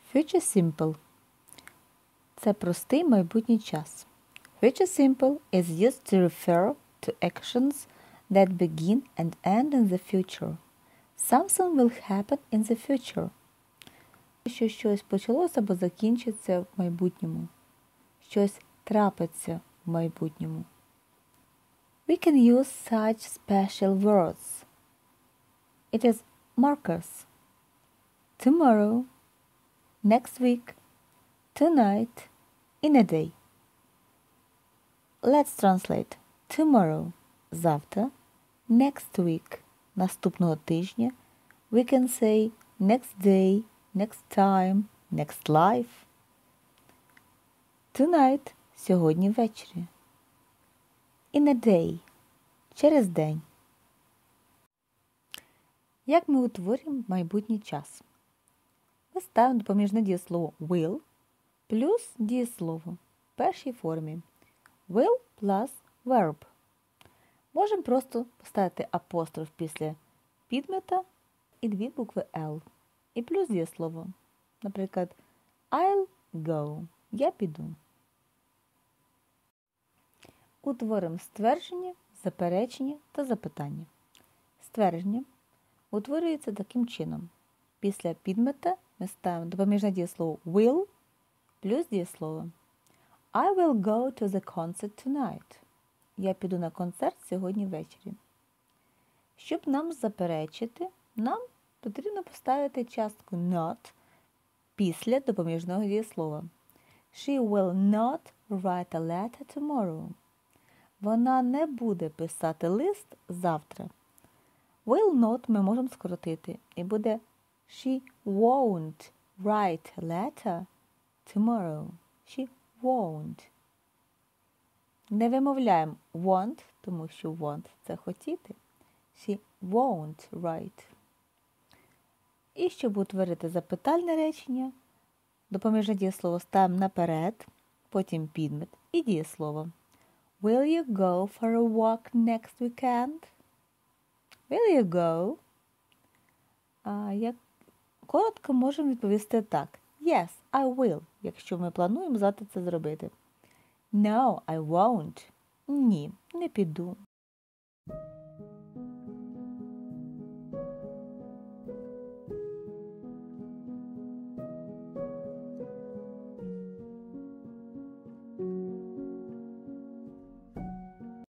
Future simple – це простий майбутній час. Future simple is used to refer to actions that begin and end in the future. Something will happen in the future. Що щось почалося або закінчиться в майбутньому. Щось трапиться в майбутньому. We can use such special words. It is markers. Tomorrow, next week, tonight, in a day. Let's translate. Tomorrow – завтра, next week – наступного тижня. We can say next day, next time, next life. Tonight – сьогодні ввечері. In a day – через день. Як ми утворюємо майбутній час? Ми ставимо допоміжне дієслово will плюс дієслово в першій формі. Will plus verb. Можемо просто поставити апостроф після підмета і дві букви L. І плюс дієслово. Наприклад, I'll go. Я піду. Утворимо ствердження, заперечення та запитання. Ствердження утворюється таким чином. Після підмета ми ставимо допоміжне дієслово will плюс дієслово. I will go to the concert tonight. Я піду на концерт сьогодні ввечері. Щоб нам заперечити, нам потрібно поставити частку not після допоміжного дієслова. She will not write a letter tomorrow. Вона не буде писати лист завтра. Will not ми можемо скоротити. І буде she won't write a letter tomorrow. She won't. Не вимовляємо want, тому що want – це хотіти. She won't write. І щоб утворити запитальне речення, допоміжне дієслово ставимо наперед, потім підмет і дієслово. Will you go for a walk next weekend? Will you go? Коротко можемо відповісти так. Yes, I will, якщо ми плануємо завтра це зробити. No, I won't. Ні, не піду.